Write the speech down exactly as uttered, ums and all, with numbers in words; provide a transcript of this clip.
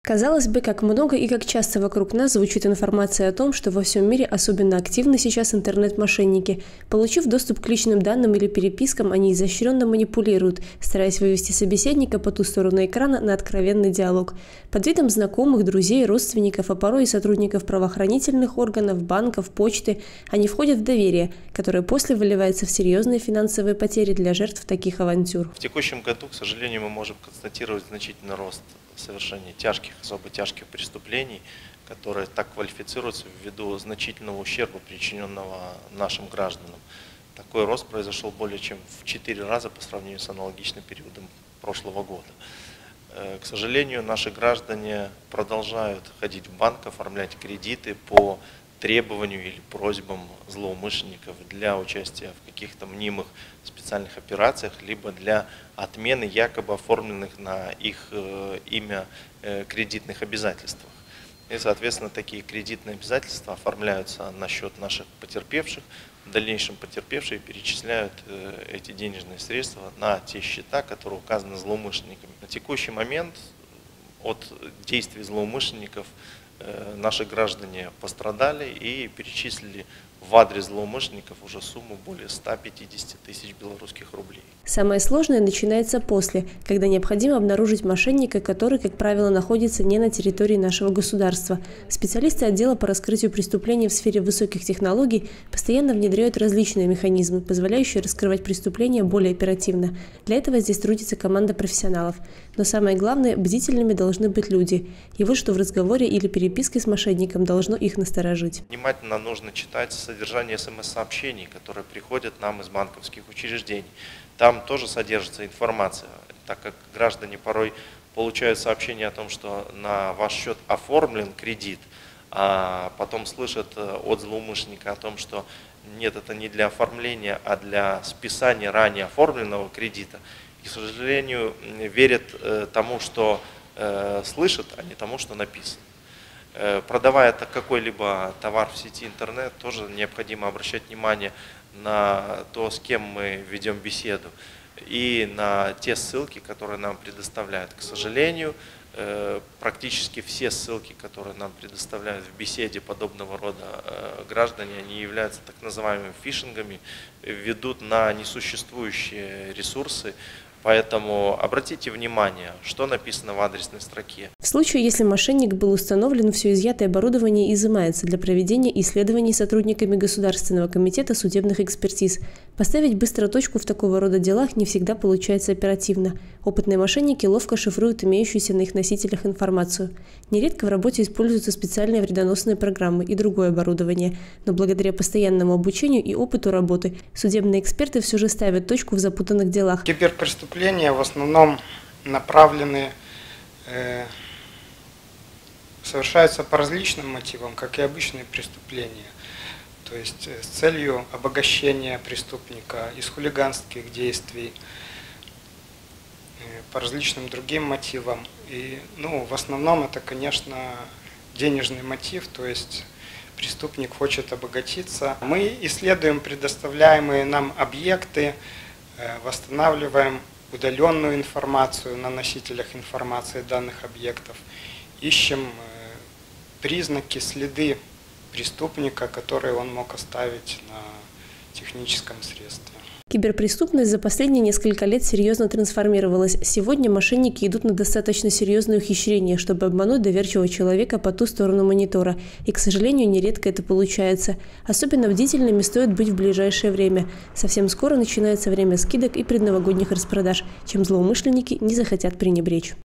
Казалось бы, как много и как часто вокруг нас звучит информация о том, что во всем мире особенно активны сейчас интернет-мошенники. Получив доступ к личным данным или перепискам, они изощренно манипулируют, стараясь вывести собеседника по ту сторону экрана на откровенный диалог. Под видом знакомых, друзей, родственников, а порой и сотрудников правоохранительных органов, банков, почты, они входят в доверие, которое после выливается в серьезные финансовые потери для жертв таких авантюр. В текущем году, к сожалению, мы можем констатировать значительный рост совершения тяжких, особо тяжких преступлений, которые так квалифицируются ввиду значительного ущерба, причиненного нашим гражданам. Такой рост произошел более чем в четыре раза по сравнению с аналогичным периодом прошлого года. К сожалению, наши граждане продолжают ходить в банк, оформлять кредиты по требованию или просьбам злоумышленников для участия в каких-то мнимых специальных операциях, либо для отмены якобы оформленных на их имя кредитных обязательствах. И, соответственно, такие кредитные обязательства оформляются на счет наших потерпевших. В дальнейшем потерпевшие перечисляют эти денежные средства на те счета, которые указаны злоумышленниками. На текущий момент от действий злоумышленников наши граждане пострадали и перечислили в адрес злоумышленников уже сумму более ста пятидесяти тысяч белорусских рублей. Самое сложное начинается после, когда необходимо обнаружить мошенника, который, как правило, находится не на территории нашего государства. Специалисты отдела по раскрытию преступлений в сфере высоких технологий постоянно внедряют различные механизмы, позволяющие раскрывать преступления более оперативно. Для этого здесь трудится команда профессионалов. Но самое главное, бдительными должны быть люди. И вот что в разговоре или переписке с мошенником должно их насторожить. Внимательно нужно читать содержание смс-сообщений, которые приходят нам из банковских учреждений. Там тоже содержится информация, так как граждане порой получают сообщение о том, что на ваш счет оформлен кредит, а потом слышат от злоумышленника о том, что нет, это не для оформления, а для списания ранее оформленного кредита. И, к сожалению, верят тому, что слышат, а не тому, что написано. Продавая какой-либо товар в сети интернет, тоже необходимо обращать внимание на то, с кем мы ведем беседу, и на те ссылки, которые нам предоставляют. К сожалению, практически все ссылки, которые нам предоставляют в беседе подобного рода граждане, они являются так называемыми фишингами, ведут на несуществующие ресурсы. Поэтому обратите внимание, что написано в адресной строке. В случае, если мошенник был установлен, все изъятое оборудование изымается для проведения исследований сотрудниками Государственного комитета судебных экспертиз. Поставить быстро точку в такого рода делах не всегда получается оперативно. Опытные мошенники ловко шифруют имеющуюся на их носителях информацию. Нередко в работе используются специальные вредоносные программы и другое оборудование. Но благодаря постоянному обучению и опыту работы судебные эксперты все же ставят точку в запутанных делах. Киберпреступления в основном направлены, э, совершаются по различным мотивам, как и обычные преступления. То есть с целью обогащения преступника, из хулиганских действий, э, по различным другим мотивам. И, ну, в основном это, конечно, денежный мотив, то есть преступник хочет обогатиться. Мы исследуем предоставляемые нам объекты, э, восстанавливаем удаленную информацию на носителях информации данных объектов, ищем признаки, следы преступника, которые он мог оставить на техническом средстве. Киберпреступность за последние несколько лет серьезно трансформировалась. Сегодня мошенники идут на достаточно серьезные ухищрения, чтобы обмануть доверчивого человека по ту сторону монитора. И, к сожалению, нередко это получается. Особенно бдительными стоит быть в ближайшее время. Совсем скоро начинается время скидок и предновогодних распродаж, чем злоумышленники не захотят пренебречь.